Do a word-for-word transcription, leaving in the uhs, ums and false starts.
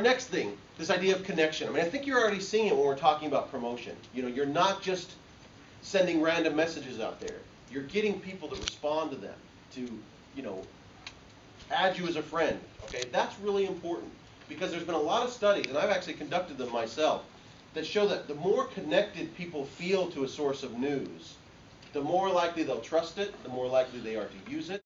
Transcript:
next thing, this idea of connection. I mean, I think you're already seeing it when we're talking about promotion. You know, you're not just sending random messages out there. You're getting people to respond to them, to, you know, add you as a friend. Okay, that's really important because there's been a lot of studies, and I've actually conducted them myself, that show that the more connected people feel to a source of news, the more likely they'll trust it, the more likely they are to use it.